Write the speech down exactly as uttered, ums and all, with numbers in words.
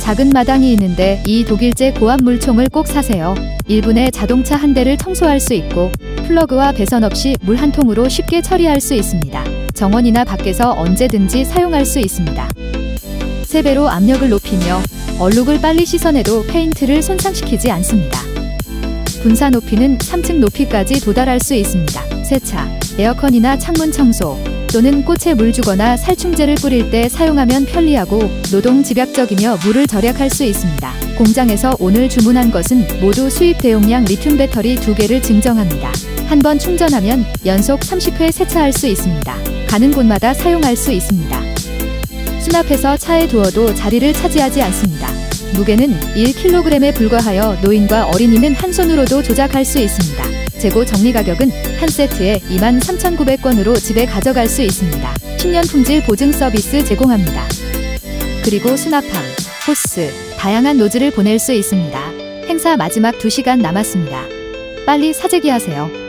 작은 마당이 있는데 이 독일제 고압 물총을 꼭 사세요. 일 분에 자동차 한 대를 청소할 수 있고 플러그와 배선 없이 물 한 통으로 쉽게 처리할 수 있습니다. 정원이나 밖에서 언제든지 사용할 수 있습니다. 세 배로 압력을 높이며 얼룩을 빨리 씻어내도 페인트를 손상시키지 않습니다. 분사 높이는 삼 층 높이까지 도달할 수 있습니다. 세차, 에어컨이나 창문 청소 또는 꽃에 물 주거나 살충제를 뿌릴 때 사용하면 편리하고 노동 집약적이며 물을 절약할 수 있습니다. 공장에서 오늘 주문한 것은 모두 수입 대용량 리튬 배터리 두 개를 증정합니다. 한 번 충전하면 연속 삼십 회 세차할 수 있습니다. 가는 곳마다 사용할 수 있습니다. 수납해서 차에 두어도 자리를 차지하지 않습니다. 무게는 일 킬로그램에 불과하여 노인과 어린이는 한 손으로도 조작할 수 있습니다. 재고 정리 가격은 한 세트에 이만 삼천구백 원으로 집에 가져갈 수 있습니다. 십 년 품질 보증 서비스 제공합니다. 그리고 수납함, 호스, 다양한 노즐을 보낼 수 있습니다. 행사 마지막 두 시간 남았습니다. 빨리 사재기하세요.